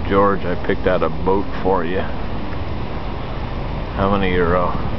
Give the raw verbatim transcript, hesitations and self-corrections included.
George, I picked out a boat for you. How many euro?